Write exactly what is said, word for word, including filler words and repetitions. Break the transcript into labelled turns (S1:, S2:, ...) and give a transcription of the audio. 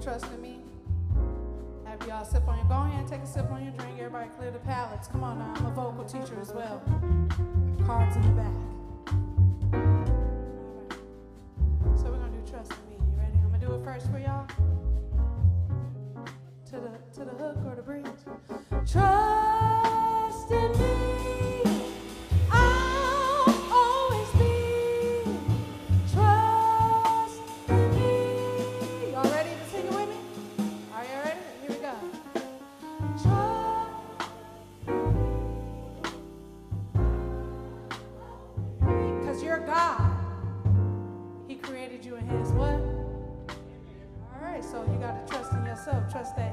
S1: trust in me. Have y'all sip on your, go ahead and take a sip on your drink. Everybody clear the palates. Come on now, I'm a vocal teacher as well. Cards in the back. So we're gonna do trust in me. You ready? I'm gonna do it first for y'all. To the to the hook or the bridge. Trust in me. I'll always be. Trust in me. Y'all ready to sing it with me? Are you ready? Here we go. Trust. Because you're God. He created you in his what? All right, so you got to trust in yourself. Trust that